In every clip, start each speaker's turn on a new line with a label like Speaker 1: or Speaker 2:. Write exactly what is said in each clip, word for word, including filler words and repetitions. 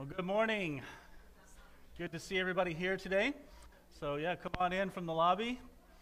Speaker 1: Well, good morning. Good to see everybody here today. So yeah, come on in from the lobby.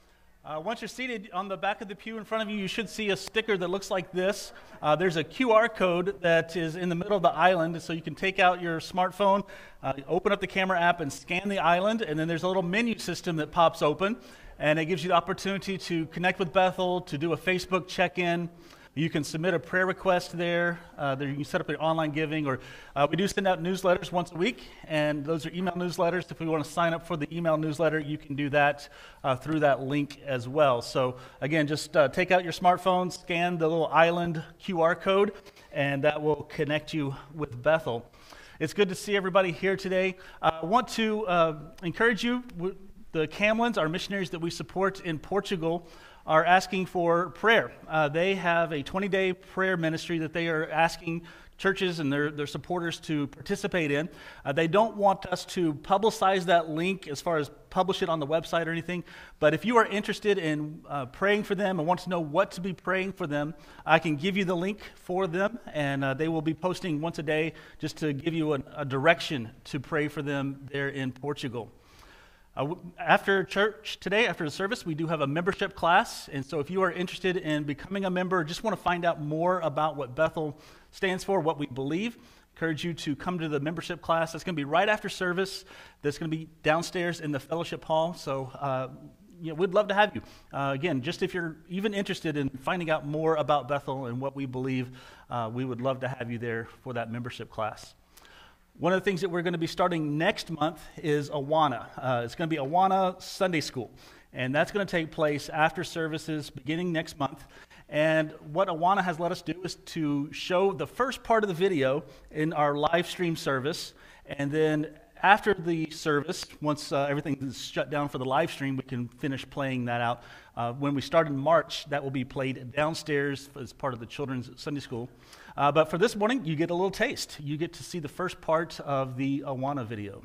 Speaker 1: Uh, once you're seated, on the back of the pew in front of you, you should see a sticker that looks like this. Uh, there's a Q R code that is in the middle of the island, so you can take out your smartphone, uh, open up the camera app, and scan the island, and then there's a little menu system that pops open, and it gives you the opportunity to connect with Bethel, to do a Facebook check-in. You can submit a prayer request there. Uh, there you can set up your online giving, or uh, we do send out newsletters once a week, and those are email newsletters. If we want to sign up for the email newsletter, you can do that uh, through that link as well. So again, just uh, take out your smartphone, scan the little island Q R code, and that will connect you with Bethel. It's good to see everybody here today. Uh, I want to uh, encourage you, the Camlins, our missionaries that we support in Portugal, are asking for prayer. Uh, they have a twenty-day prayer ministry that they are asking churches and their, their supporters to participate in. Uh, they don't want us to publicize that link as far as publish it on the website or anything, but if you are interested in uh, praying for them and want to know what to be praying for them, I can give you the link for them, and uh, they will be posting once a day just to give you a, a direction to pray for them there in Portugal. Uh, after church today, after the service, we do have a membership class, and so if you are interested in becoming a member, just want to find out more about what Bethel stands for, what we believe, encourage you to come to the membership class. That's going to be right after service. That's going to be downstairs in the fellowship hall, so uh, you know, we'd love to have you. Uh, again, just if you're even interested in finding out more about Bethel and what we believe, uh, we would love to have you there for that membership class. One of the things that we're going to be starting next month is Awana. Uh, it's going to be Awana Sunday School, and that's going to take place after services beginning next month. And what Awana has let us do is to show the first part of the video in our live stream service, and then after the service, once uh, everything is shut down for the live stream, we can finish playing that out. Uh, when we start in March, that will be played downstairs as part of the children's Sunday school. Uh, but for this morning, you get a little taste. You get to see the first part of the Awana video.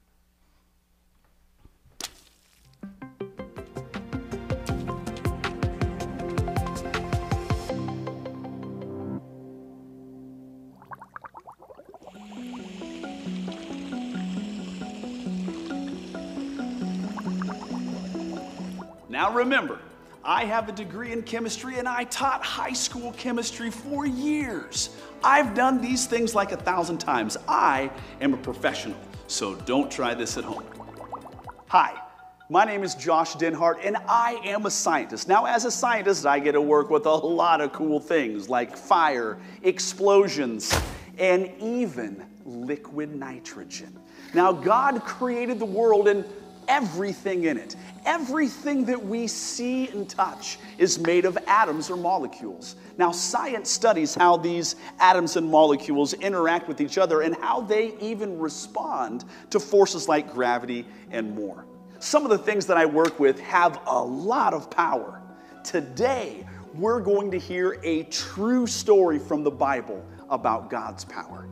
Speaker 2: Now remember, I have a degree in chemistry and I taught high school chemistry for years. I've done these things like a thousand times. I am a professional, so don't try this at home. Hi, my name is Josh Denhart and I am a scientist. Now as a scientist, I get to work with a lot of cool things like fire, explosions, and even liquid nitrogen. Now God created the world and everything in it. Everything that we see and touch is made of atoms or molecules. Now, science studies how these atoms and molecules interact with each other and how they even respond to forces like gravity and more. Some of the things that I work with have a lot of power. Today, we're going to hear a true story from the Bible about God's power.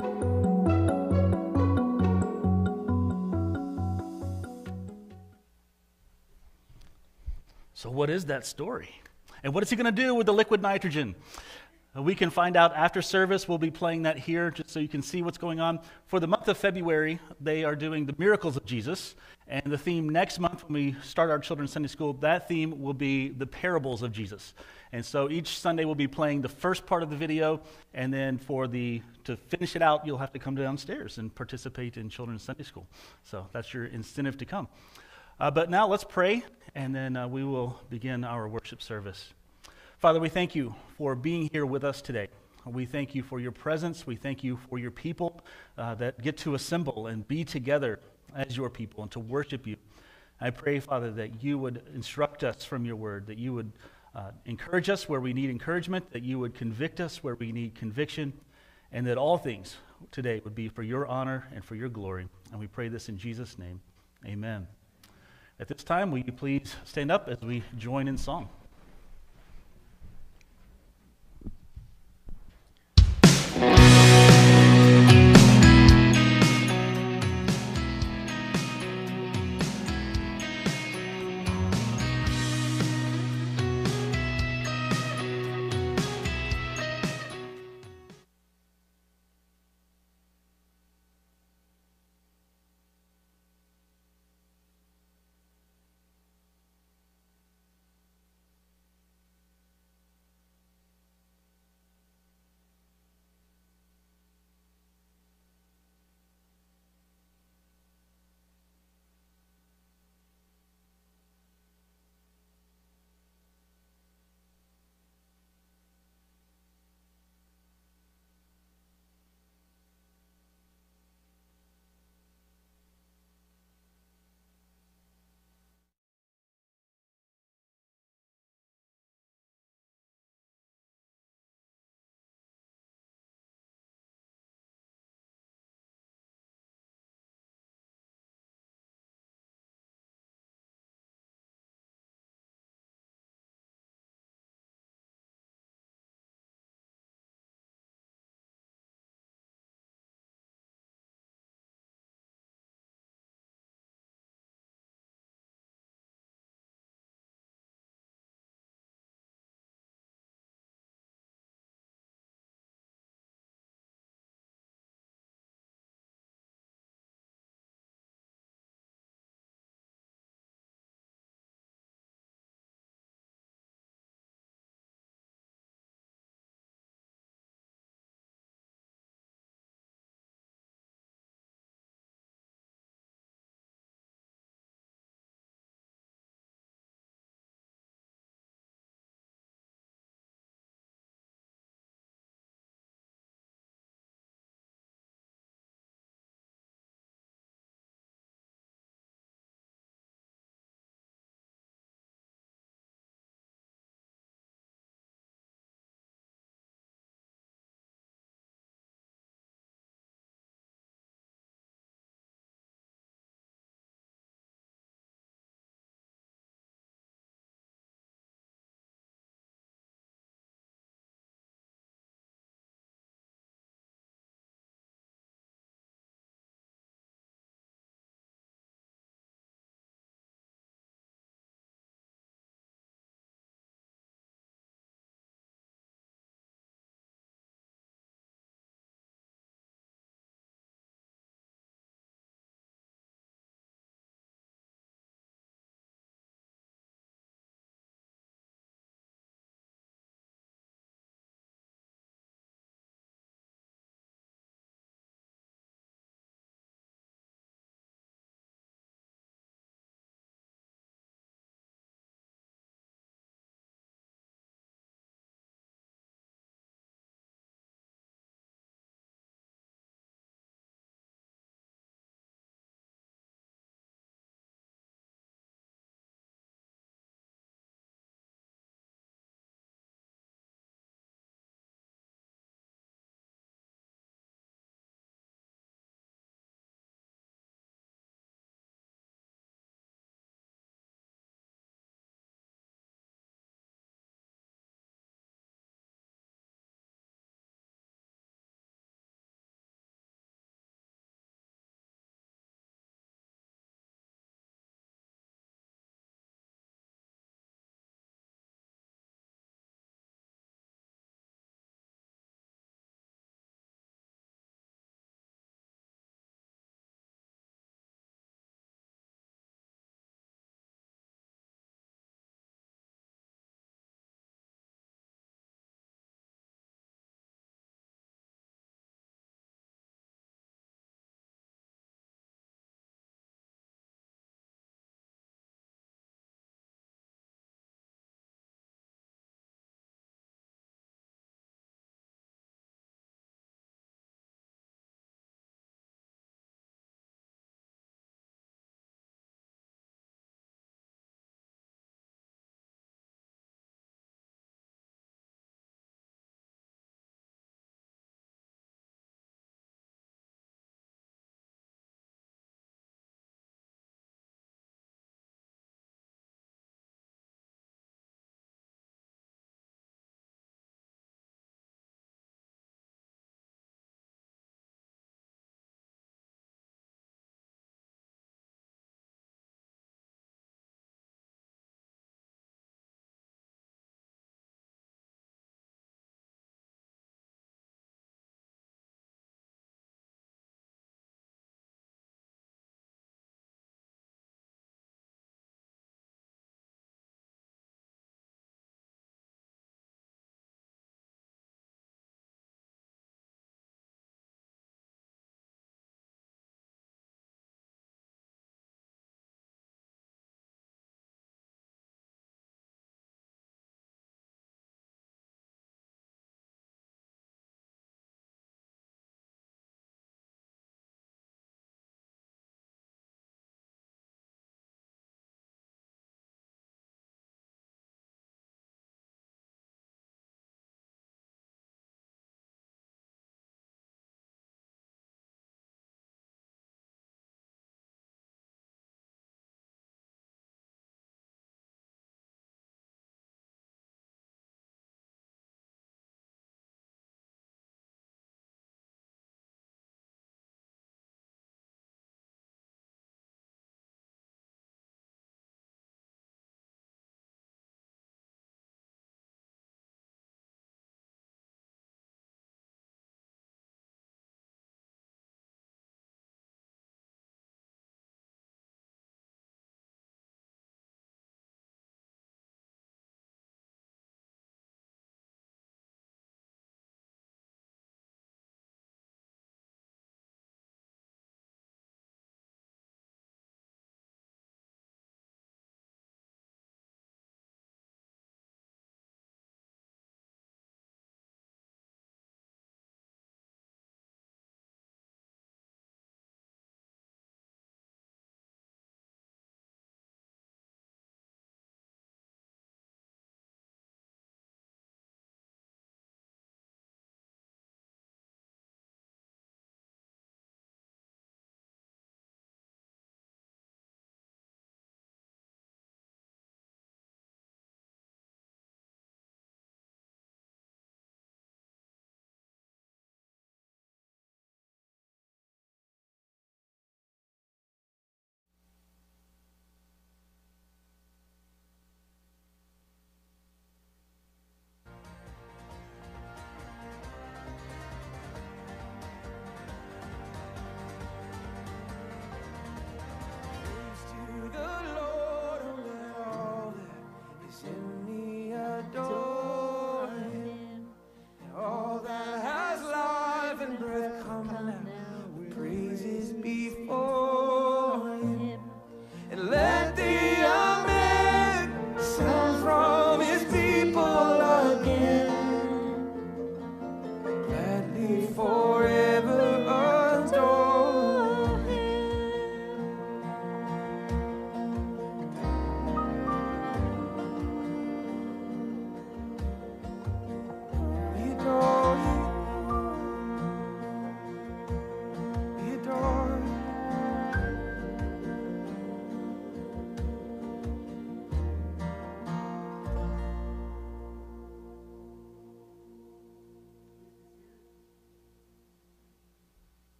Speaker 1: So what is that story? And what is he going to do with the liquid nitrogen? Uh, we can find out after service. We'll be playing that here just so you can see what's going on. For the month of February, they are doing the miracles of Jesus. And the theme next month when we start our children's Sunday school, that theme will be the parables of Jesus. And so each Sunday we'll be playing the first part of the video. And then for the to finish it out, you'll have to come downstairs and participate in children's Sunday school. So that's your incentive to come. Uh, but now let's pray, and then uh, we will begin our worship service. Father, we thank you for being here with us today. We thank you for your presence. We thank you for your people uh, that get to assemble and be together as your people and to worship you. I pray, Father, that you would instruct us from your word, that you would uh, encourage us where we need encouragement, that you would convict us where we need conviction, and that all things today would be for your honor and for your glory. And we pray this in Jesus' name. Amen. At this time, will you please stand up as we join in song?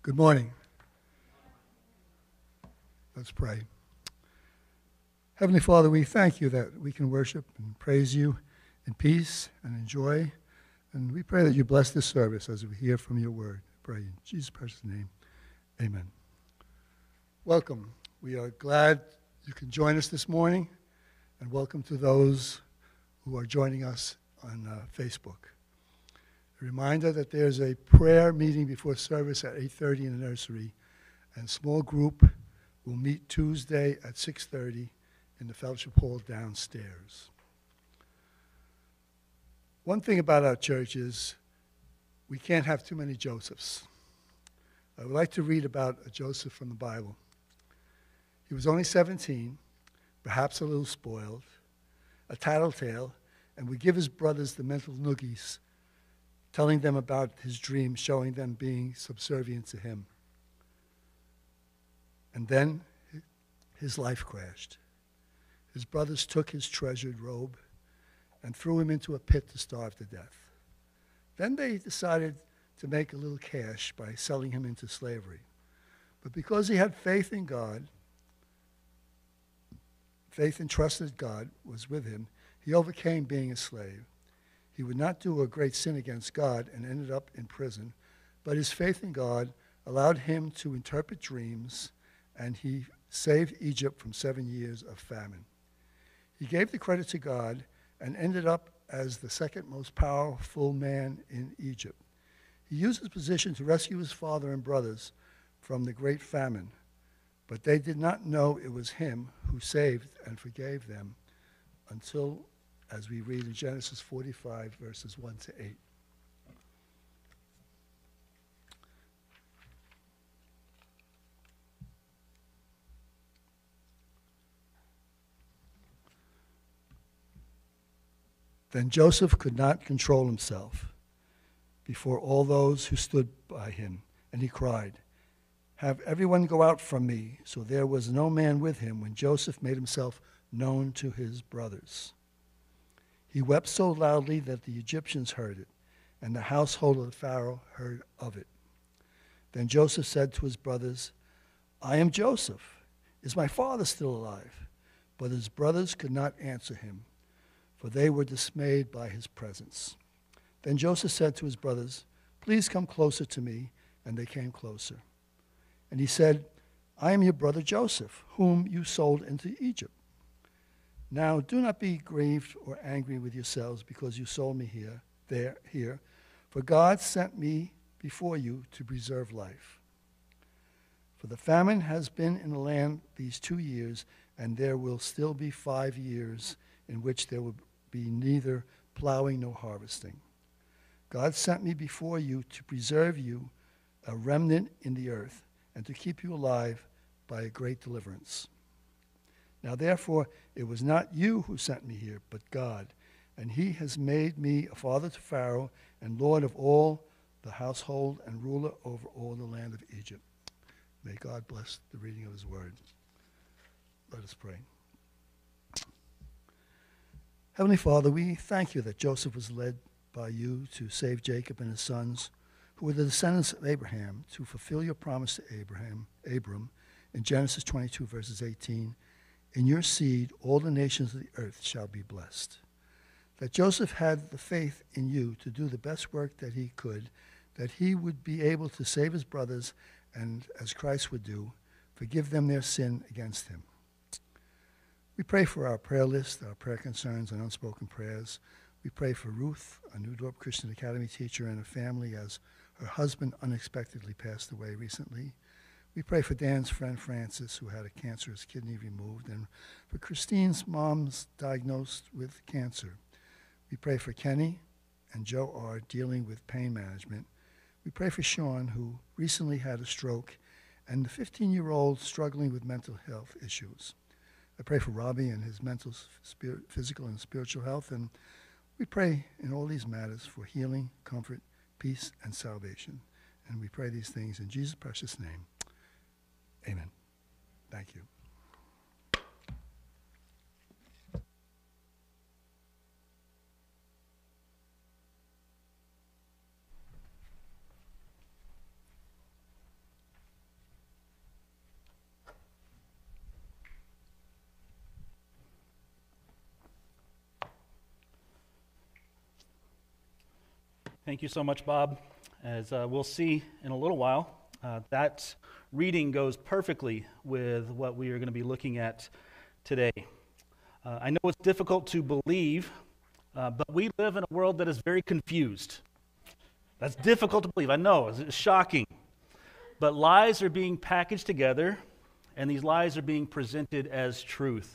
Speaker 3: Good morning. Let's pray. Heavenly Father, we thank you that we can worship and praise you in peace and in joy. And we pray that you bless this service as we hear from your word. I pray in Jesus' precious name. Amen. Welcome. We are glad you can join us this morning. And welcome to those who are joining us on uh, Facebook. A reminder that there's a prayer meeting before service at eight thirty in the nursery, and small group will meet Tuesday at six thirty in the fellowship hall downstairs. One thing about our church is we can't have too many Josephs. I would like to read about a Joseph from the Bible. He was only seventeen, perhaps a little spoiled, a tattletale, and would give his brothers the mental noogies, telling them about his dreams, showing them being subservient to him. And then his life crashed. His brothers took his treasured robe and threw him into a pit to starve to death. Then they decided to make a little cash by selling him into slavery. But because he had faith in God, faith and trusted God was with him, he overcame being a slave. He would not do a great sin against God and ended up in prison, but his faith in God allowed him to interpret dreams, and he saved Egypt from seven years of famine. He gave the credit to God and ended up as the second most powerful man in Egypt. He used his position to rescue his father and brothers from the great famine, but they did not know it was him who saved and forgave them until, as we read in Genesis forty-five, verses one to eight. Then Joseph could not control himself before all those who stood by him, and he cried, "Have everyone go out from me." So there was no man with him when Joseph made himself known to his brothers. He wept so loudly that the Egyptians heard it, and the household of the Pharaoh heard of it. Then Joseph said to his brothers, "I am Joseph. Is my father still alive?" But his brothers could not answer him, for they were dismayed by his presence. Then Joseph said to his brothers, "Please come closer to me." And they came closer. And he said, "I am your brother Joseph, whom you sold into Egypt. Now do not be grieved or angry with yourselves because you sold me here, there, here, for God sent me before you to preserve life. For the famine has been in the land these two years, and there will still be five years in which there will be neither plowing nor harvesting. God sent me before you to preserve you, a remnant in the earth, and to keep you alive by a great deliverance. Now therefore, it was not you who sent me here, but God, and he has made me a father to Pharaoh and lord of all the household and ruler over all the land of Egypt." May God bless the reading of his word. Let us pray. Heavenly Father, we thank you that Joseph was led by you to save Jacob and his sons, who were the descendants of Abraham, to fulfill your promise to Abraham, Abram, in Genesis twenty-two, verses eighteen, "In your seed all the nations of the earth shall be blessed." That Joseph had the faith in you to do the best work that he could, that he would be able to save his brothers, and as Christ would do, forgive them their sin against him. We pray for our prayer list, our prayer concerns, and unspoken prayers. We pray for Ruth, a New Dorp Christian Academy teacher, and her family as her husband unexpectedly passed away recently. We pray for Dan's friend Francis, who had a cancerous kidney removed, and for Christine's mom's diagnosed with cancer. We pray for Kenny and Joe R. dealing with pain management. We pray for Sean, who recently had a stroke, and the fifteen-year-old struggling with mental health issues. I pray for Robbie and his mental, spirit, physical, and spiritual health, and we pray in all these matters for healing, comfort, peace, and salvation. And we pray these things in Jesus' precious name. Amen. Thank you.
Speaker 1: Thank you so much, Bob. As uh, we'll see in a little while, uh, that reading goes perfectly with what we are going to be looking at today. Uh, I know it's difficult to believe, uh, but we live in a world that is very confused. That's difficult to believe. I know, it's shocking. But lies are being packaged together, and these lies are being presented as truth.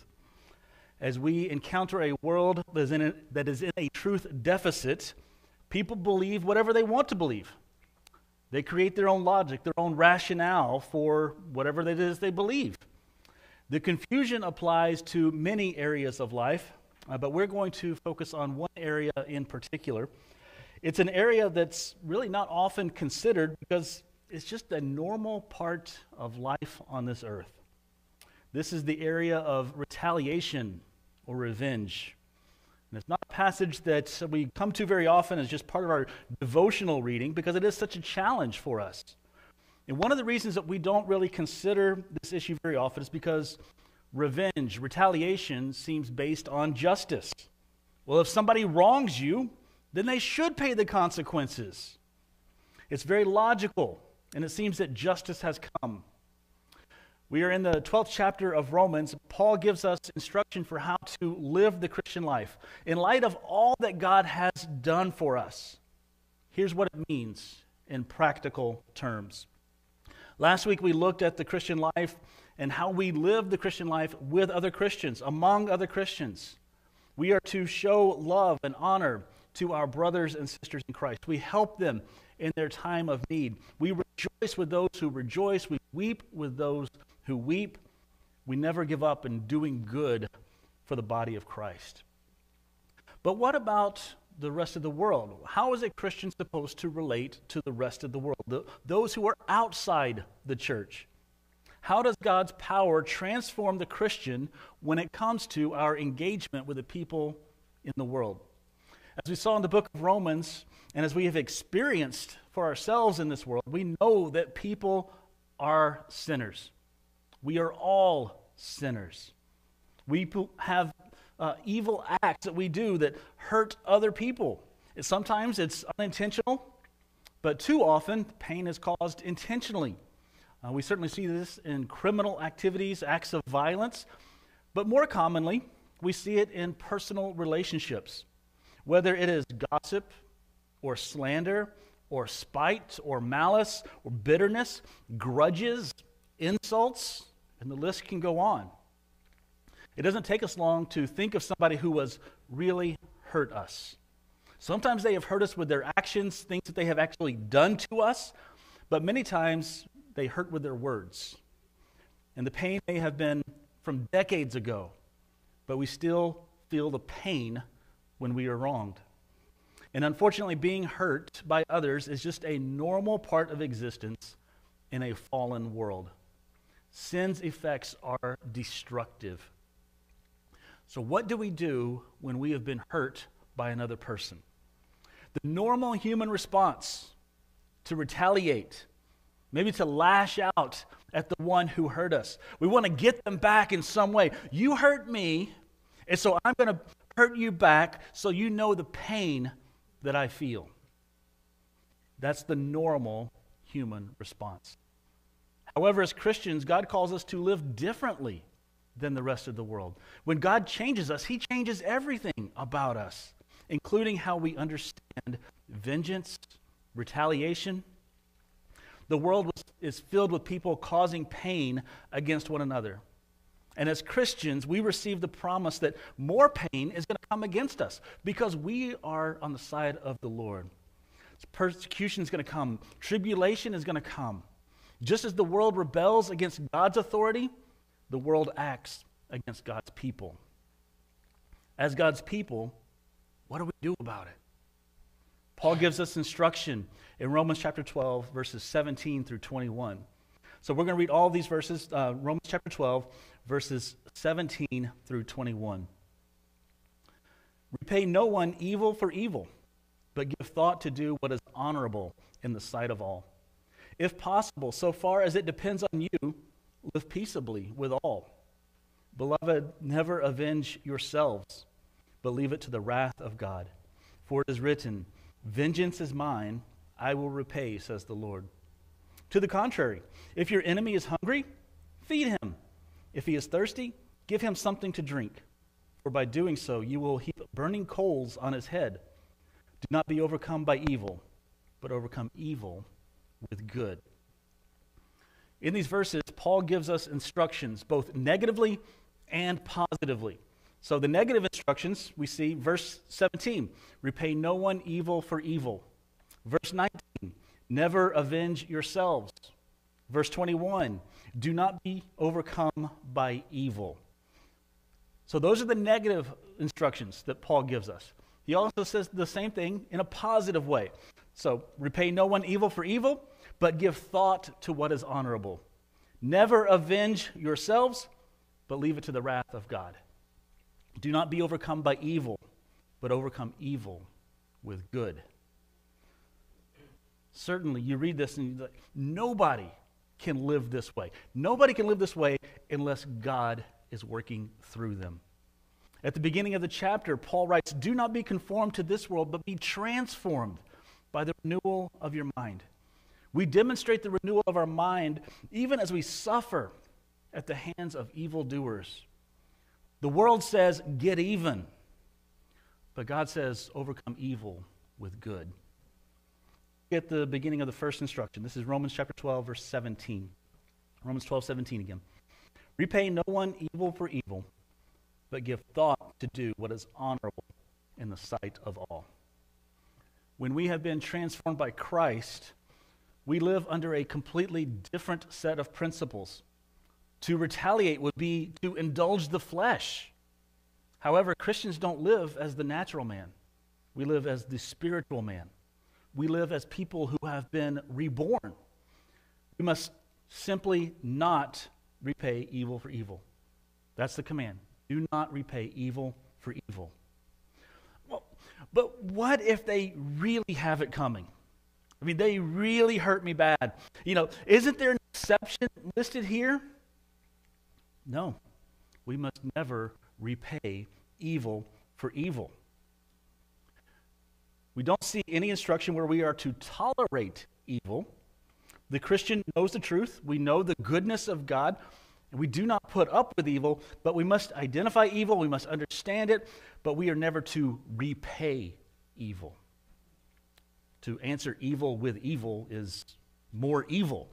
Speaker 1: As we encounter a world that is in a, that is in a truth deficit, people believe whatever they want to believe. They create their own logic, their own rationale for whatever it is they believe. The confusion applies to many areas of life, uh, but we're going to focus on one area in particular. It's an area that's really not often considered because it's just a normal part of life on this earth. This is the area of retaliation or revenge. And it's not a passage that we come to very often as just part of our devotional reading because it is such a challenge for us. And one of the reasons that we don't really consider this issue very often is because revenge, retaliation, seems based on justice. Well, if somebody wrongs you, then they should pay the consequences. It's very logical, and it seems that justice has come. We are in the twelfth chapter of Romans. Paul gives us instruction for how to live the Christian life. In light of all that God has done for us, here's what it means in practical terms. Last week we looked at the Christian life and how we live the Christian life with other Christians, among other Christians. We are to show love and honor to our brothers and sisters in Christ. We help them in their time of need. We rejoice with those who rejoice. We weep with those who weep. We never give up in doing good for the body of Christ. But what about the rest of the world? How is a Christian supposed to relate to the rest of the world, the, those who are outside the church? How does God's power transform the Christian when it comes to our engagement with the people in the world? As we saw in the book of Romans, and as we have experienced for ourselves in this world, we know that people are sinners. We are all sinners. We have uh, evil acts that we do that hurt other people. And sometimes it's unintentional, but too often pain is caused intentionally. Uh, we certainly see this in criminal activities, acts of violence, but more commonly, we see it in personal relationships. Whether it is gossip or slander or spite or malice or bitterness, grudges, insults, and the list can go on. It doesn't take us long to think of somebody who has really hurt us. Sometimes they have hurt us with their actions, things that they have actually done to us, but many times they hurt with their words. And the pain may have been from decades ago, but we still feel the pain when we are wronged. And unfortunately, being hurt by others is just a normal part of existence in a fallen world. Sin's effects are destructive. So what do we do when we have been hurt by another person? The normal human response to retaliate, maybe to lash out at the one who hurt us. We want to get them back in some way. You hurt me, and so I'm going to hurt you back so you know the pain that I feel. That's the normal human response. However, as Christians, God calls us to live differently than the rest of the world. When God changes us, He changes everything about us, including how we understand vengeance, retaliation. The world was, is filled with people causing pain against one another. And as Christians, we receive the promise that more pain is going to come against us because we are on the side of the Lord. Persecution is going to come. Tribulation is going to come. Just as the world rebels against God's authority, the world acts against God's people. As God's people, what do we do about it? Paul gives us instruction in Romans chapter twelve, verses seventeen through twenty-one. So we're going to read all these verses, uh, Romans chapter twelve, verses seventeen through twenty-one. Repay no one evil for evil, but give thought to do what is honorable in the sight of all. If possible, so far as it depends on you, live peaceably with all. Beloved, never avenge yourselves, but leave it to the wrath of God. For it is written, Vengeance is mine, I will repay, says the Lord. To the contrary, if your enemy is hungry, feed him. If he is thirsty, give him something to drink. For by doing so, you will heap burning coals on his head. Do not be overcome by evil, but overcome evil with good. In these verses, Paul gives us instructions, both negatively and positively. So the negative instructions, we see verse seventeen, repay no one evil for evil. Verse nineteen, never avenge yourselves. Verse twenty-one, do not be overcome by evil. So those are the negative instructions that Paul gives us. He also says the same thing in a positive way. So repay no one evil for evil, but give thought to what is honorable. Never avenge yourselves, but leave it to the wrath of God. Do not be overcome by evil, but overcome evil with good. Certainly, you read this and you're like, nobody can live this way. Nobody can live this way unless God is working through them. At the beginning of the chapter, Paul writes, do not be conformed to this world, but be transformed by the renewal of your mind. We demonstrate the renewal of our mind even as we suffer at the hands of evildoers. The world says, get even. But God says, overcome evil with good. At the beginning of the first instruction, this is Romans chapter twelve, verse seventeen. Romans twelve, seventeen again. Repay no one evil for evil, but give thought to do what is honorable in the sight of all. When we have been transformed by Christ, we live under a completely different set of principles. To retaliate would be to indulge the flesh. However, Christians don't live as the natural man. We live as the spiritual man. We live as people who have been reborn. We must simply not repay evil for evil. That's the command. Do not repay evil for evil. Well, but what if they really have it coming? I mean, they really hurt me bad. You know, isn't there an exception listed here? No. We must never repay evil for evil. We don't see any instruction where we are to tolerate evil. The Christian knows the truth. We know the goodness of God. And we do not put up with evil, but we must identify evil. We must understand it, but we are never to repay evil. To answer evil with evil is more evil.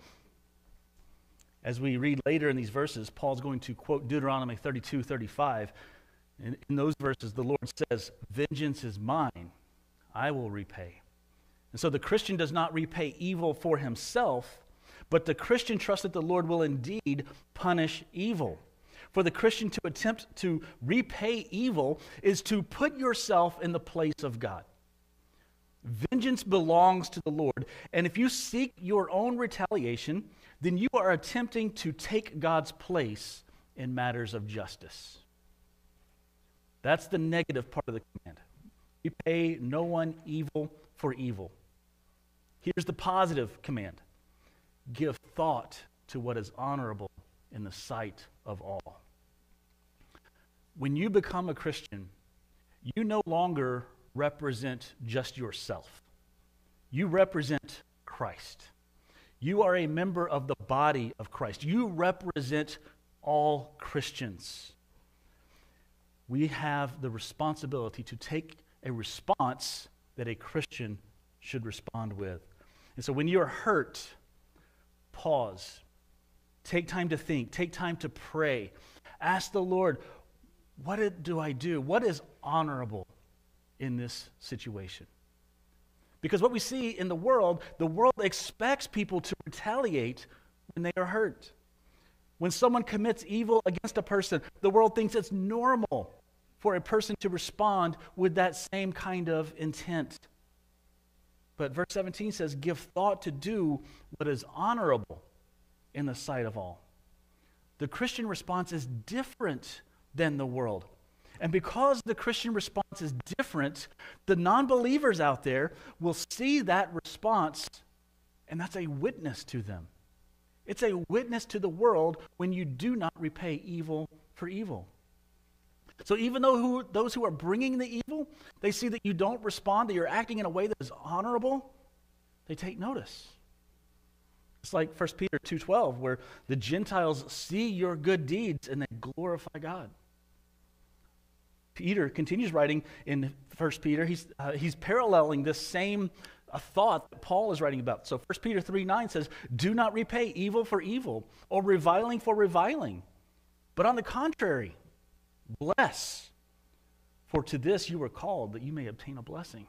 Speaker 1: As we read later in these verses, Paul's going to quote Deuteronomy thirty-two, thirty-five. And in those verses, the Lord says, vengeance is mine, I will repay. And so the Christian does not repay evil for himself, but the Christian trusts that the Lord will indeed punish evil. For the Christian to attempt to repay evil is to put yourself in the place of God. Vengeance belongs to the Lord, and if you seek your own retaliation, then you are attempting to take God's place in matters of justice. That's the negative part of the command. Repay no one evil for evil. Here's the positive command. Give thought to what is honorable in the sight of all. When you become a Christian, you no longer represent just yourself. You represent Christ. You are a member of the body of Christ. You represent all Christians. We have the responsibility to take a response that a Christian should respond with. And so when you're hurt, pause. Take time to think. Take time to pray. Ask the Lord, what do I do? What is honorable in this situation? Because what we see in the world, the world expects people to retaliate when they are hurt. When someone commits evil against a person, the world thinks it's normal for a person to respond with that same kind of intent. But verse seventeen says, give thought to do what is honorable in the sight of all. The Christian response is different than the world. And because the Christian response is different, the non-believers out there will see that response, and that's a witness to them. It's a witness to the world when you do not repay evil for evil. So even though who, those who are bringing the evil, they see that you don't respond, that you're acting in a way that is honorable, they take notice. It's like First Peter two twelve, where the Gentiles see your good deeds and they glorify God. Peter continues writing in First Peter. He's, uh, he's paralleling this same uh, thought that Paul is writing about. So First Peter three nine says, do not repay evil for evil or reviling for reviling, but on the contrary, bless, for to this you were called, that you may obtain a blessing.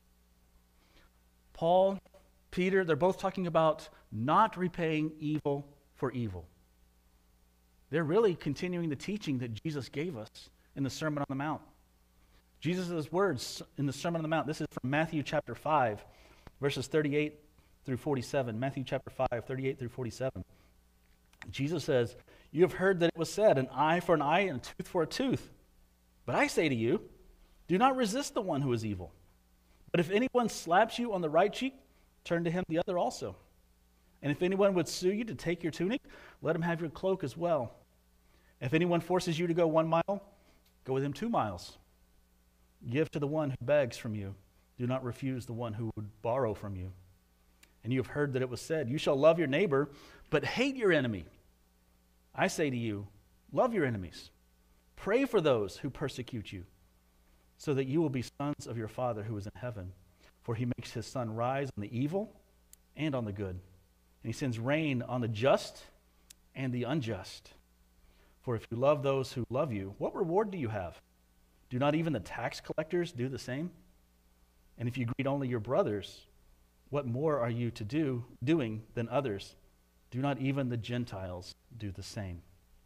Speaker 1: Paul, Peter, they're both talking about not repaying evil for evil. They're really continuing the teaching that Jesus gave us in the Sermon on the Mount. Jesus' words in the Sermon on the Mount, this is from Matthew chapter five, verses thirty-eight through forty-seven. Matthew chapter five, thirty-eight through forty-seven. Jesus says, you have heard that it was said, an eye for an eye and a tooth for a tooth. But I say to you, do not resist the one who is evil. But if anyone slaps you on the right cheek, turn to him the other also. And if anyone would sue you to take your tunic, let him have your cloak as well. If anyone forces you to go one mile, go with him two miles. Give to the one who begs from you. Do not refuse the one who would borrow from you. And you have heard that it was said, you shall love your neighbor, but hate your enemy. I say to you, love your enemies. Pray for those who persecute you, so that you will be sons of your Father who is in heaven. For he makes his sun rise on the evil and on the good. And he sends rain on the just and the unjust. For if you love those who love you, what reward do you have? Do not even the tax collectors do the same? And if you greet only your brothers, what more are you to do doing than others? Do not even the Gentiles do the same?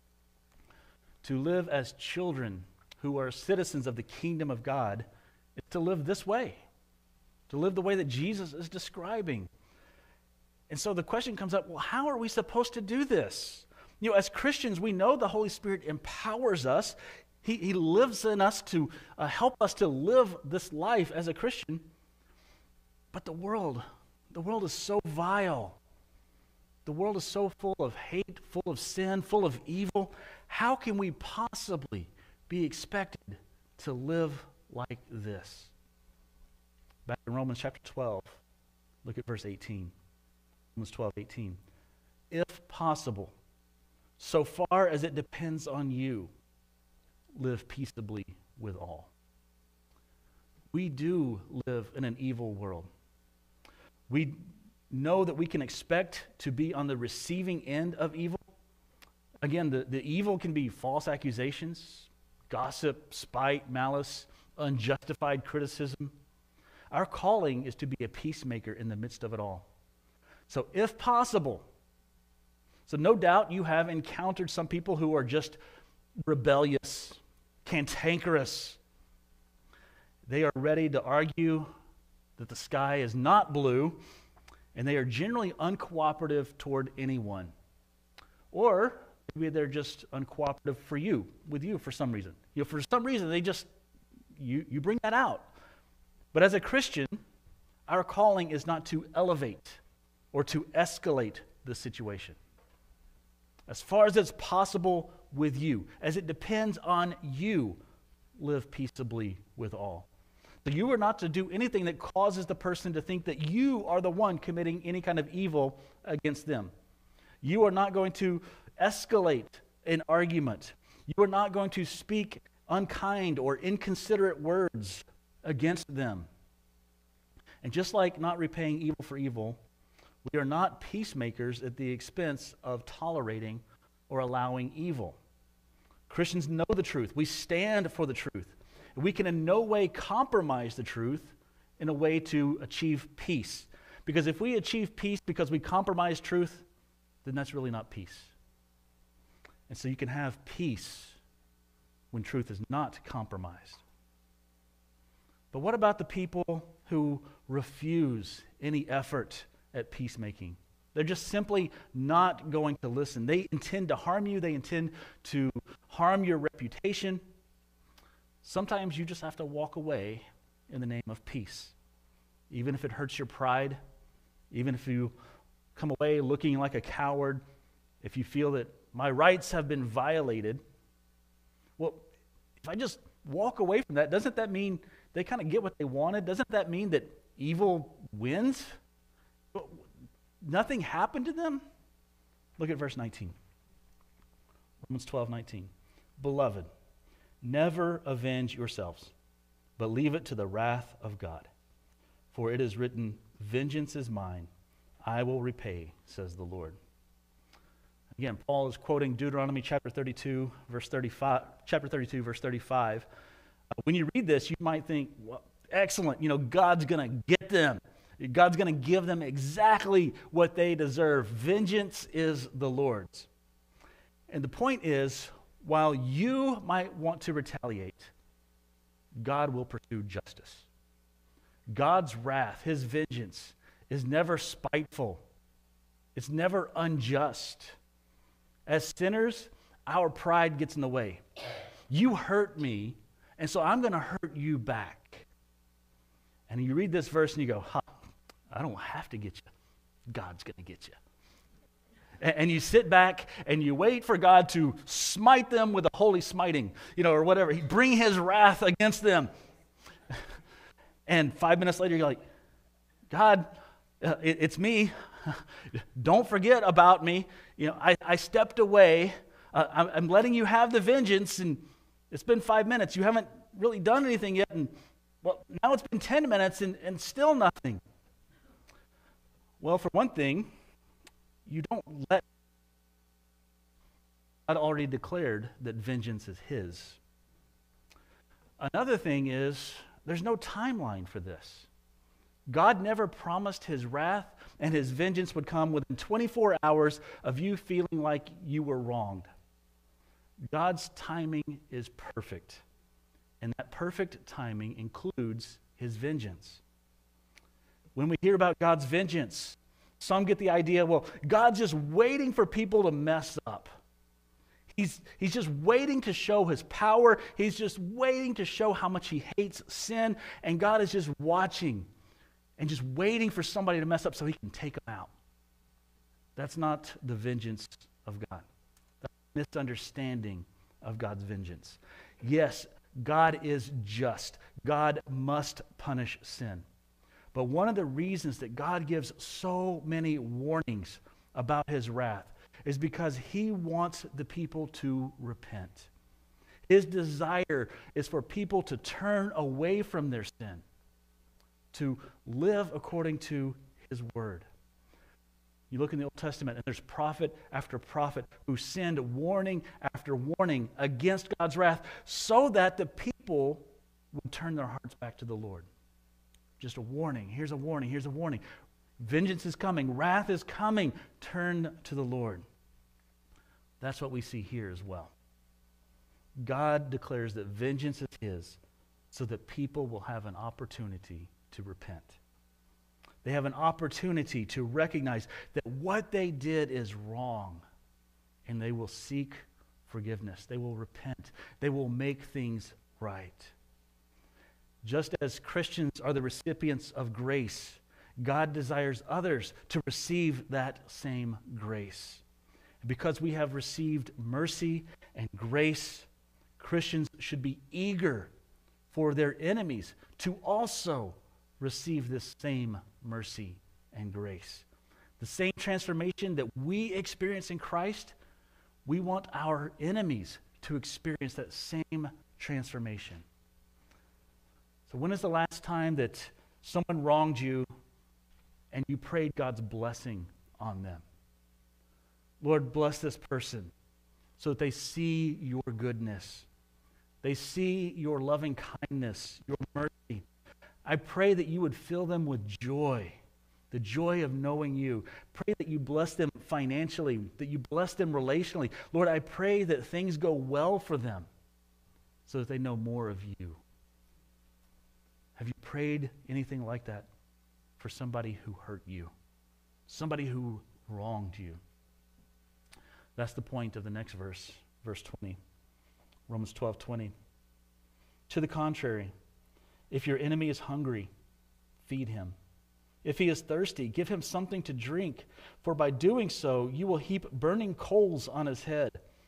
Speaker 1: To live as children who are citizens of the kingdom of God is to live this way, to live the way that Jesus is describing. And so the question comes up, well, how are we supposed to do this? You know, as Christians, we know the Holy Spirit empowers us. He, he lives in us to uh, help us to live this life as a Christian. But the world, the world is so vile. The world is so full of hate, full of sin, full of evil. How can we possibly be expected to live like this? Back in Romans chapter twelve, look at verse eighteen. Romans twelve, eighteen. If possible, so far as it depends on you, live peaceably with all. We do live in an evil world. We know that we can expect to be on the receiving end of evil. Again, the, the evil can be false accusations, gossip, spite, malice, unjustified criticism. Our calling is to be a peacemaker in the midst of it all. So if possible, so no doubt you have encountered some people who are just rebellious, cantankerous. They are ready to argue that the sky is not blue, and they are generally uncooperative toward anyone. Or maybe they're just uncooperative for you, with you for some reason. You know, for some reason, they just, you, you bring that out. But as a Christian, our calling is not to elevate or to escalate the situation. As far as it's possible with you, as it depends on you, live peaceably with all. So you are not to do anything that causes the person to think that you are the one committing any kind of evil against them. You are not going to escalate an argument. You are not going to speak unkind or inconsiderate words against them. And just like not repaying evil for evil, we are not peacemakers at the expense of tolerating or allowing evil. Christians know the truth. We stand for the truth. We can in no way compromise the truth in a way to achieve peace. Because if we achieve peace because we compromise truth, then that's really not peace. And so you can have peace when truth is not compromised. But what about the people who refuse any effort at peacemaking? They're just simply not going to listen. They intend to harm you. They intend to harm your reputation. Sometimes you just have to walk away in the name of peace. Even if it hurts your pride, even if you come away looking like a coward, if you feel that my rights have been violated, well, if I just walk away from that, doesn't that mean they kind of get what they wanted? Doesn't that mean that evil wins? Nothing happened to them? Look at verse nineteen. Romans twelve nineteen. Beloved, never avenge yourselves, but leave it to the wrath of God. For it is written, vengeance is mine, I will repay, says the Lord. Again, Paul is quoting Deuteronomy chapter thirty-two, verse thirty-five. Chapter thirty-two, verse thirty-five. Uh, when you read this, you might think, well, excellent, you know, God's going to get them. God's going to give them exactly what they deserve. Vengeance is the Lord's. And the point is, while you might want to retaliate, God will pursue justice. God's wrath, his vengeance, is never spiteful. It's never unjust. As sinners, our pride gets in the way. You hurt me, and so I'm going to hurt you back. And you read this verse and you go, huh, I don't have to get you. God's going to get you. And you sit back and you wait for God to smite them with a holy smiting, you know, or whatever. He bring his wrath against them. And five minutes later, you're like, God, uh, it, it's me. Don't forget about me. You know, I, I stepped away. Uh, I'm, I'm letting you have the vengeance, and it's been five minutes. You haven't really done anything yet. And, well, now it's been ten minutes and, and still nothing. Well, for one thing, you don't let God already declared that vengeance is his. Another thing is there's no timeline for this. God never promised his wrath and his vengeance would come within twenty-four hours of you feeling like you were wronged. God's timing is perfect, and that perfect timing includes his vengeance. When we hear about God's vengeance, some get the idea, well, God's just waiting for people to mess up. He's, he's just waiting to show his power. He's just waiting to show how much he hates sin. And God is just watching and just waiting for somebody to mess up so he can take them out. That's not the vengeance of God. That's a misunderstanding of God's vengeance. Yes, God is just. God must punish sin. But one of the reasons that God gives so many warnings about his wrath is because he wants the people to repent. His desire is for people to turn away from their sin, to live according to his word. You look in the Old Testament, and there's prophet after prophet who send warning after warning against God's wrath so that the people would turn their hearts back to the Lord. Just a warning. Here's a warning. Here's a warning. Vengeance is coming. Wrath is coming. Turn to the Lord. That's what we see here as well. God declares that vengeance is his so that people will have an opportunity to repent. They have an opportunity to recognize that what they did is wrong, and they will seek forgiveness. They will repent. They will make things right. Just as Christians are the recipients of grace, God desires others to receive that same grace. Because we have received mercy and grace, Christians should be eager for their enemies to also receive this same mercy and grace. The same transformation that we experience in Christ, we want our enemies to experience that same transformation. So when is the last time that someone wronged you and you prayed God's blessing on them? Lord, bless this person so that they see your goodness. They see your loving kindness, your mercy. I pray that you would fill them with joy, the joy of knowing you. Pray that you bless them financially, that you bless them relationally. Lord, I pray that things go well for them so that they know more of you. Have you prayed anything like that for somebody who hurt you? Somebody who wronged you? That's the point of the next verse, verse twenty. Romans twelve twenty. To the contrary, if your enemy is hungry, feed him. If he is thirsty, give him something to drink, for by doing so you will heap burning coals on his head.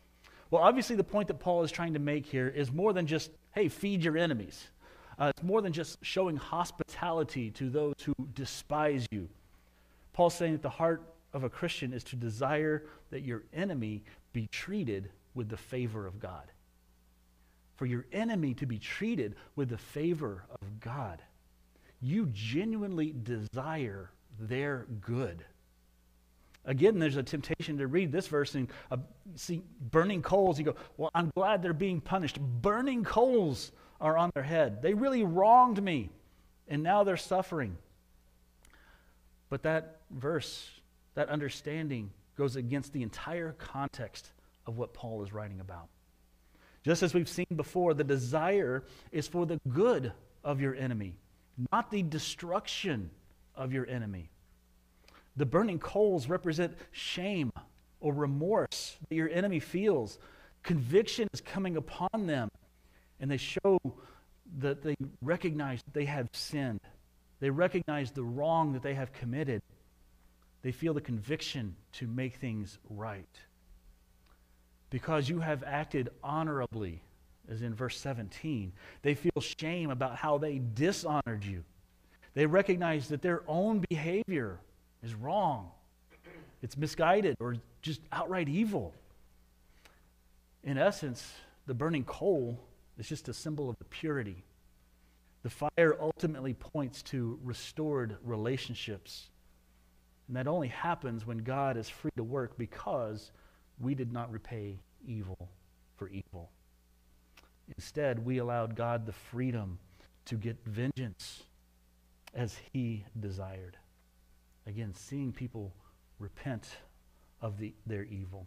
Speaker 1: Well, obviously the point that Paul is trying to make here is more than just, hey, feed your enemies. Uh, it's more than just showing hospitality to those who despise you. Paul's saying that the heart of a Christian is to desire that your enemy be treated with the favor of God. For your enemy to be treated with the favor of God, you genuinely desire their good. Again, there's a temptation to read this verse and uh, see burning coals. You go, well, I'm glad they're being punished. Burning coals are on their head. They really wronged me, and now they're suffering. But that verse, that understanding, goes against the entire context of what Paul is writing about. Just as we've seen before, the desire is for the good of your enemy, not the destruction of your enemy. The burning coals represent shame or remorse that your enemy feels. Conviction is coming upon them, and they show that they recognize that they have sinned. They recognize the wrong that they have committed. They feel the conviction to make things right. Because you have acted honorably, as in verse seventeen, they feel shame about how they dishonored you. They recognize that their own behavior is wrong. It's misguided or just outright evil. In essence, the burning coal is just a symbol of the purity. The fire ultimately points to restored relationships. And that only happens when God is free to work because we did not repay evil for evil. Instead, we allowed God the freedom to get vengeance as he desired. Again, seeing people repent of the, their evil.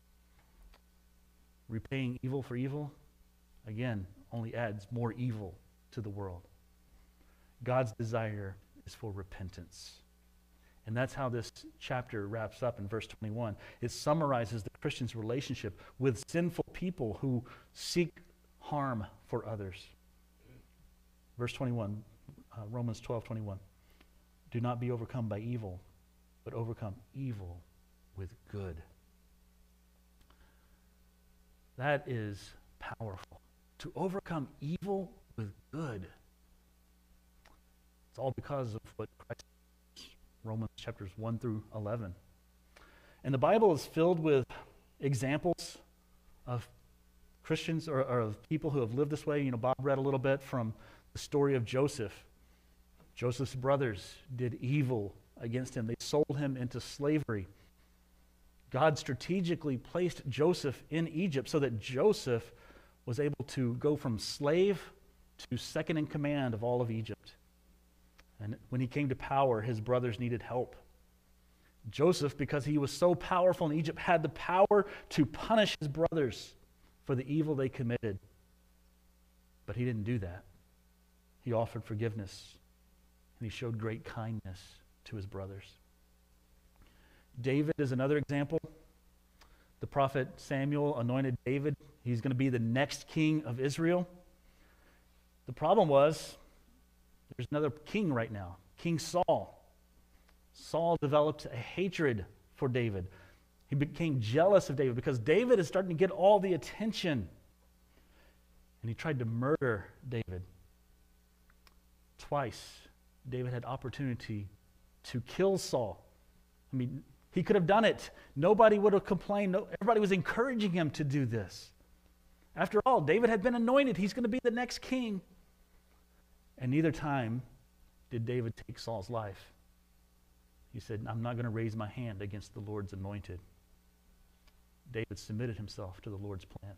Speaker 1: Repaying evil for evil, again, only adds more evil to the world. God's desire is for repentance. And that's how this chapter wraps up in verse twenty-one. It summarizes the Christian's relationship with sinful people who seek harm for others. Verse twenty-one, uh, Romans twelve twenty-one. Do not be overcome by evil, but overcome evil with good. That is powerful. To overcome evil with good. It's all because of what Christ says, Romans chapters one through eleven. And the Bible is filled with examples of Christians or, or of people who have lived this way. You know, Bob read a little bit from the story of Joseph. Joseph's brothers did evil against him. They sold him into slavery. God strategically placed Joseph in Egypt so that Joseph was able to go from slave to second in command of all of Egypt. And when he came to power, his brothers needed help. Joseph, because he was so powerful in Egypt, had the power to punish his brothers for the evil they committed. But he didn't do that. He offered forgiveness, and he showed great kindness to his brothers. David is another example. The prophet Samuel anointed David. He's going to be the next king of Israel. The problem was, there's another king right now, King Saul. Saul developed a hatred for David. He became jealous of David because David is starting to get all the attention. And he tried to murder David. Twice, David had opportunity to kill Saul. I mean, he could have done it. Nobody would have complained. No, everybody was encouraging him to do this. After all, David had been anointed. He's going to be the next king. And neither time did David take Saul's life. He said, I'm not going to raise my hand against the Lord's anointed. David submitted himself to the Lord's plan.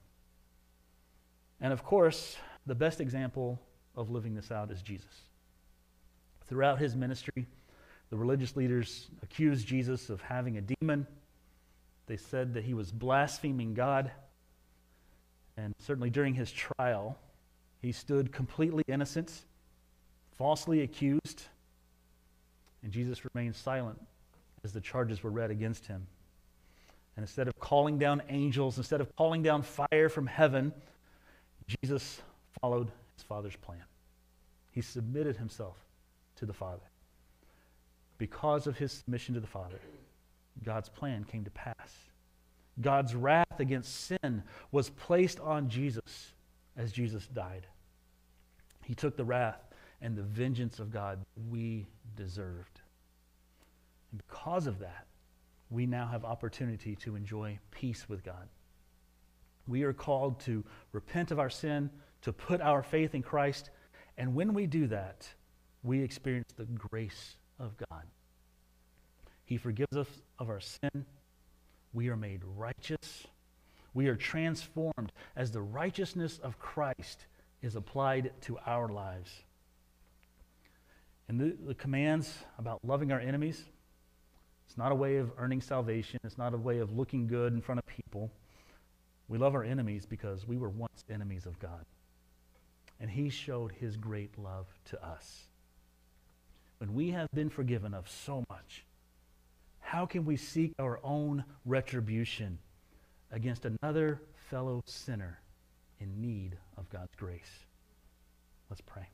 Speaker 1: And of course, the best example of living this out is Jesus. Throughout his ministry, the religious leaders accused Jesus of having a demon. They said that he was blaspheming God. And certainly during his trial, he stood completely innocent, falsely accused, and Jesus remained silent as the charges were read against him. And instead of calling down angels, instead of calling down fire from heaven, Jesus followed his Father's plan. He submitted himself to the Father. Because of his submission to the Father, God's plan came to pass. God's wrath against sin was placed on Jesus as Jesus died. He took the wrath and the vengeance of God we deserved. And because of that, we now have opportunity to enjoy peace with God. We are called to repent of our sin, to put our faith in Christ, and when we do that, we experience the grace of God. He forgives us of our sin. We are made righteous. We are transformed as the righteousness of Christ is applied to our lives. And the, the commands about loving our enemies, it's not a way of earning salvation. It's not a way of looking good in front of people. We love our enemies because we were once enemies of God. And he showed his great love to us. When we have been forgiven of so much, how can we seek our own retribution against another fellow sinner in need of God's grace? Let's pray.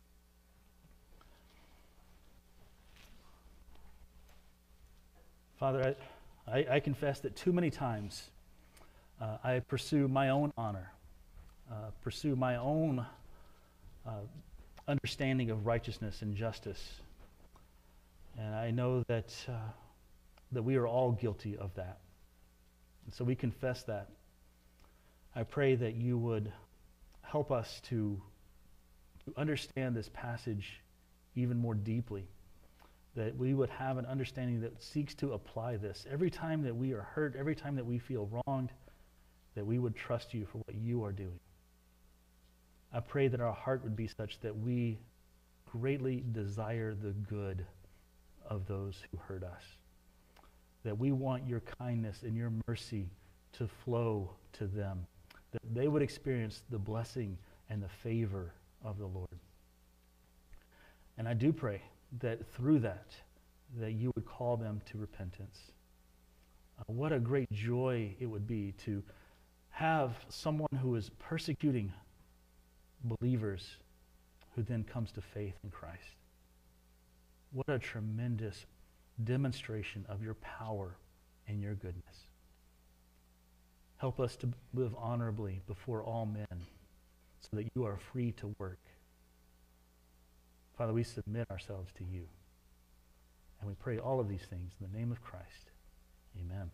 Speaker 1: Father, I, I, I confess that too many times uh, I pursue my own honor, uh, pursue my own uh, understanding of righteousness and justice. And I know that, uh, that we are all guilty of that. And so we confess that. I pray that you would help us to, to understand this passage even more deeply, that we would have an understanding that seeks to apply this. Every time that we are hurt, every time that we feel wronged, that we would trust you for what you are doing. I pray that our heart would be such that we greatly desire the good of those who hurt us, that we want your kindness and your mercy to flow to them, that they would experience the blessing and the favor of the Lord. And I do pray that through that, that you would call them to repentance. Uh, what a great joy it would be to have someone who is persecuting believers who then comes to faith in Christ. What a tremendous demonstration of your power and your goodness. Help us to live honorably before all men so that you are free to work. Father, we submit ourselves to you. And we pray all of these things in the name of Christ. Amen.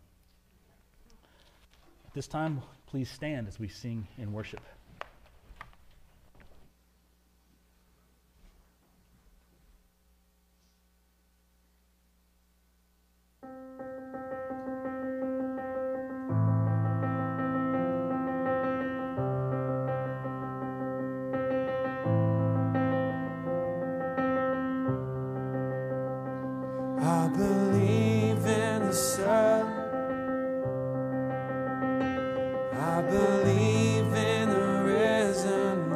Speaker 1: At this time, please stand as we sing in worship.
Speaker 4: I believe in the sun. I believe in the risen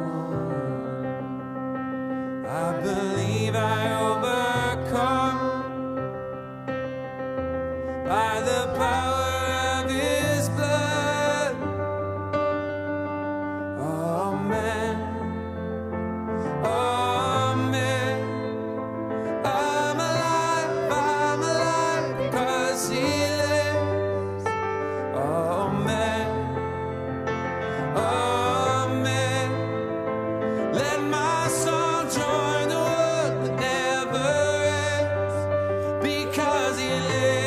Speaker 4: one. I believe I overcome by the power of his blood. Amen. Amen. I'm alive, I'm alive because he lives. Amen. Amen. Let my song join the world that never ends because he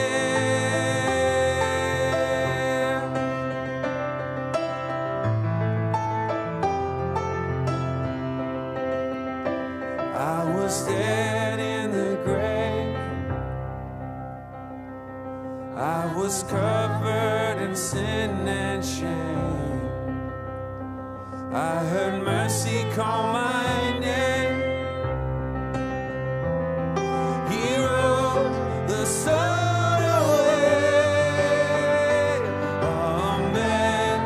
Speaker 4: lives. I was dead in the grave. I was covered in sin and shame. I heard mercy call my name. He rolled the stone away. Amen.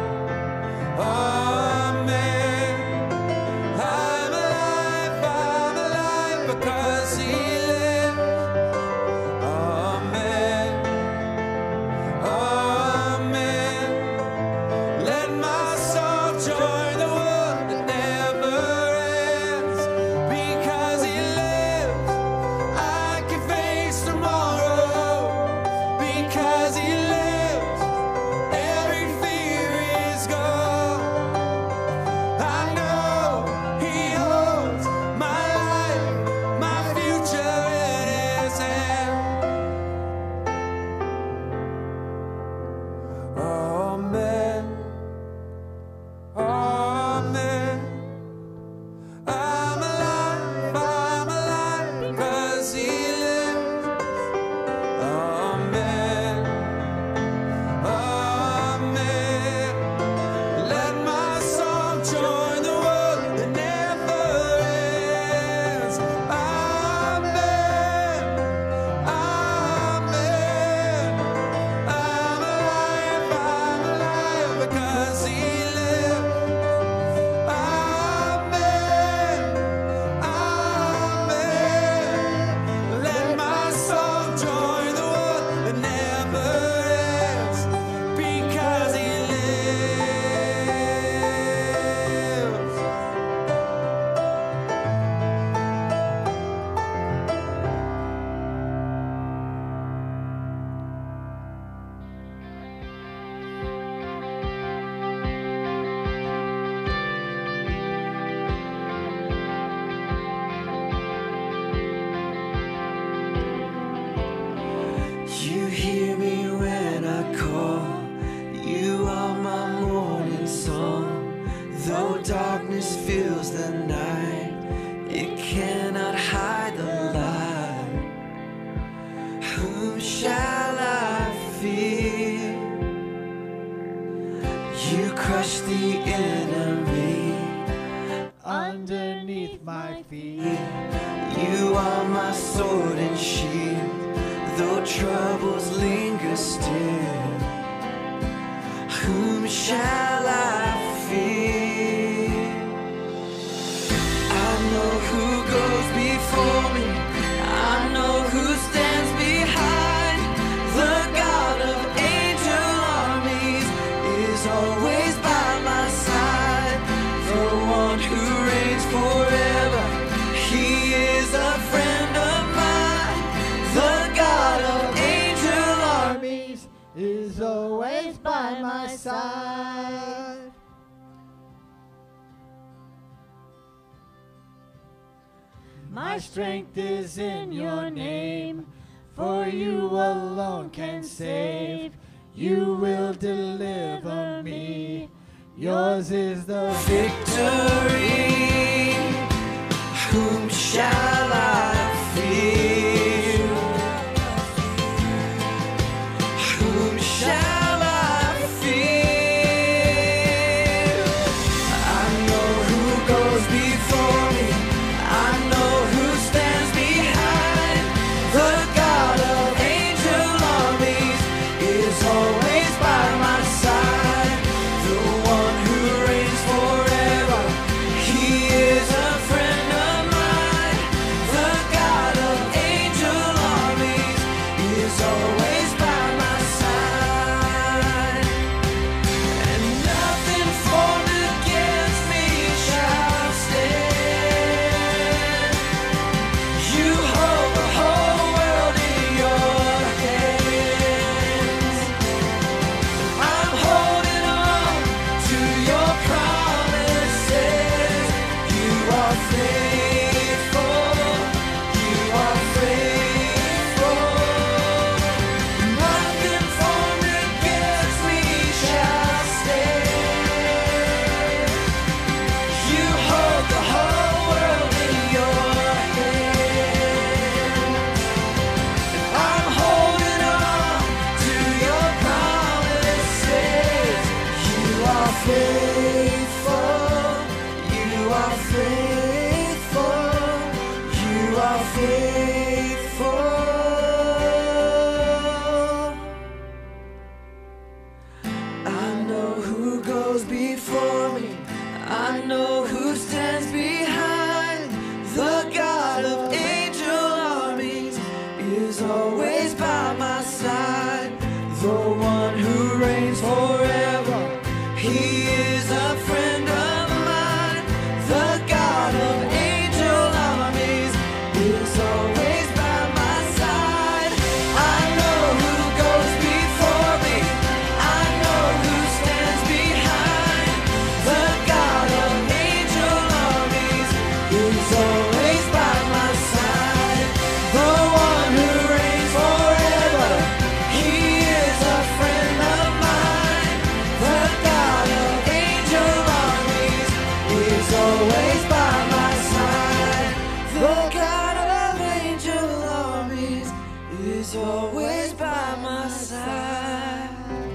Speaker 4: Amen. I'm alive, I'm alive because he lives. Amen. Amen. Let my soul join the world that never darkness fills the night, it cannot hide the light. Whom shall I fear? You crush the enemy underneath my feet. You are my sword and shield, though troubles linger still. Whom shall I fear? I know who goes before me, I know who stands behind. The God of angel armies is always by my side. The one who reigns forever, he is a friend of mine. The God of angel armies is always by my side. My strength is in your name, for you alone can save. You will deliver me. Yours is the victory. Whom shall I fear? Whom shall I fear? I know who goes before me, I know who stands behind. The God of angel armies is always by my side. The one who reigns forever, he is a friend of mine. The God of angel armies is always by my side. And nothing formed against me shall stand. You hold the whole world in your hands. I'm holding on to your promises. You are faithful. You are faithful. Nothing formed against me shall stand. You hold the whole world in your hands. I'm holding on to your promises. You are faithful. You are faithful. You are faithful. I know who goes before me, I know who stands behind. The God of angel armies is always by my side. The one who reigns forever, he is a friend of mine. The God of angel armies is always by my side. I know who goes before me, I know who stands behind. The God of angel armies is always by my side. The one who reigns forever, he is a friend of mine. The God of angel armies is always by my side. The God of angel armies is always by my side.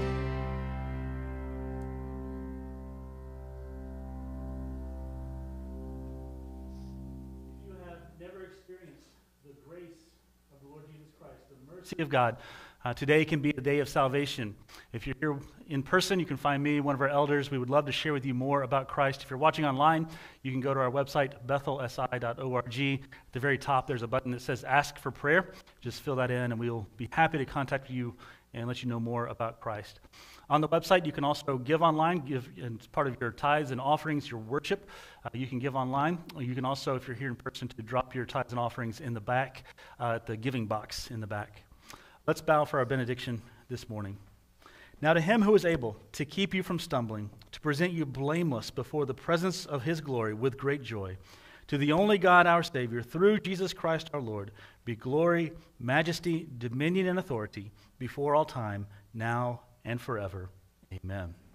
Speaker 1: If you have never experienced the grace of the Lord Jesus Christ, the mercy of God, uh, today can be a day of salvation. If you're here in person, you can find me, one of our elders. We would love to share with you more about Christ. If you're watching online, you can go to our website, bethel s i dot org. At the very top, there's a button that says Ask for Prayer. Just fill that in, and we'll be happy to contact you and let you know more about Christ. On the website, you can also give online, give as part of your tithes and offerings, your worship. Uh, you can give online. You can also, if you're here in person, to drop your tithes and offerings in the back, uh, at the giving box in the back. Let's bow for our benediction this morning. Now to him who is able to keep you from stumbling, to present you blameless before the presence of his glory with great joy, to the only God our Savior, through Jesus Christ our Lord, be glory, majesty, dominion, and authority before all time, now and forever. Amen.